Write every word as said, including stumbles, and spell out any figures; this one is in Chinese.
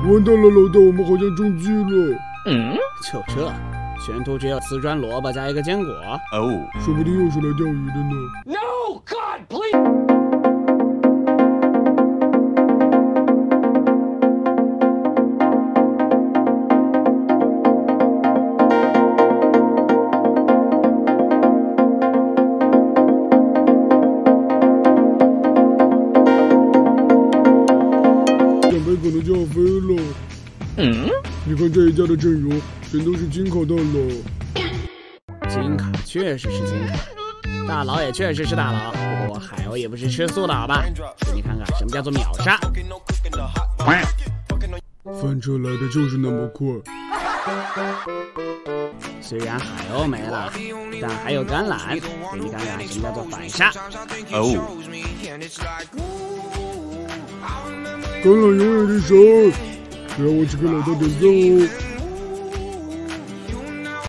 完蛋了，老大，我们好像中计了。 嗯，就这，全图只有瓷砖萝卜加一个坚果。 哦， 说不定又是来钓鱼的呢。 No, God, please. 可能就要飞了。 嗯， 你看这一家的阵容，全都是金卡大佬。 金卡确实是金卡，大佬也确实是大佬。不过海鸥也不是吃素的好吧？给你看看什么叫做秒杀。 翻车来的就是那么快。 虽然海鸥没了，但还有橄榄。给你看看什么叫做反杀。 哦。 橄榄永远是神，不要忘记给老大点赞哦。